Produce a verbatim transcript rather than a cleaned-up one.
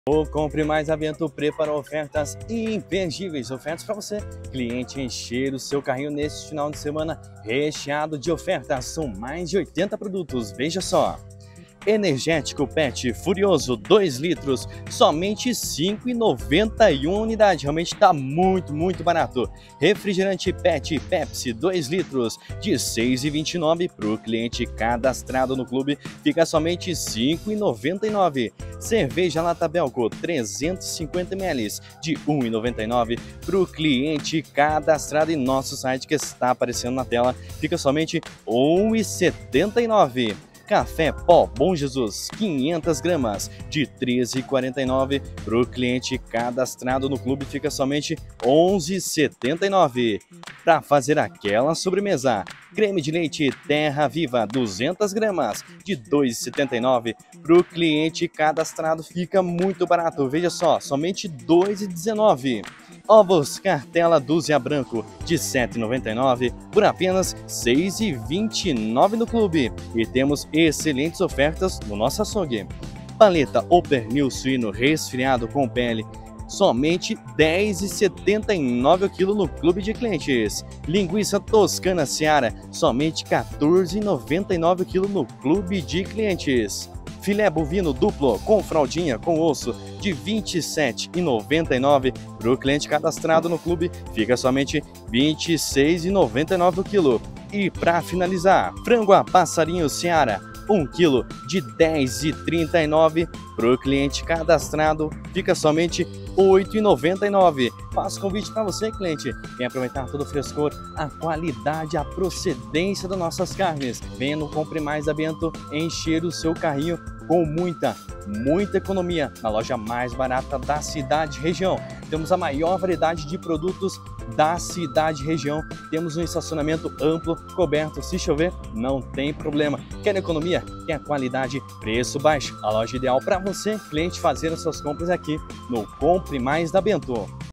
O Compre Mais a Bento prepara ofertas imperdíveis, ofertas para você, cliente, encher o seu carrinho neste final de semana recheado de ofertas. São mais de oitenta produtos, veja só. Energético Pet Furioso dois litros, somente cinco reais e noventa e uma unidade, realmente está muito, muito barato. Refrigerante Pet Pepsi dois litros, de seis reais e vinte e nove centavos para o cliente cadastrado no clube, fica somente cinco reais e noventa e nove centavos. Cerveja Lata Belco trezentos e cinquenta mililitros, de um real e noventa e nove centavos para o cliente cadastrado em nosso site que está aparecendo na tela, fica somente um real e setenta e nove centavos. Café Pó Bom Jesus, quinhentas gramas, de treze reais e quarenta e nove centavos para o cliente cadastrado no clube, fica somente onze reais e setenta e nove centavos. Para fazer aquela sobremesa, creme de leite Terra Viva, duzentas gramas, de dois reais e setenta e nove centavos para o cliente cadastrado, fica muito barato, veja só, somente dois reais e dezenove centavos. Ovos Cartela Dúzia Branco, de sete reais e noventa e nove centavos por apenas seis reais e vinte e nove centavos no clube. E temos excelentes ofertas no nosso açougue. Paleta ou pernil suíno resfriado com pele, somente dez reais e setenta e nove centavos o quilo no clube de clientes. Linguiça Toscana Seara, somente quatorze reais e noventa e nove centavos o quilo no clube de clientes. Filé bovino duplo com fraldinha com osso, de vinte e sete reais e noventa e nove centavos para o cliente cadastrado no clube, fica somente vinte e seis reais e noventa e nove centavos o quilo. E para finalizar, frango a passarinho Seara, um quilo, de dez reais e trinta e nove centavos para o cliente cadastrado, fica somente oito reais e noventa e nove centavos. Faço convite para você, cliente, vem aproveitar todo o frescor, a qualidade, a procedência das nossas carnes. Venha no Compre Mais da Bento encher o seu carrinho com muita, muita economia na loja mais barata da cidade e região. Temos a maior variedade de produtos da cidade e região. Temos um estacionamento amplo, coberto. Se chover, não tem problema. Quer economia? Quer qualidade? Preço baixo. A loja ideal para você, cliente, fazer as suas compras aqui no Compre Mais da Bento.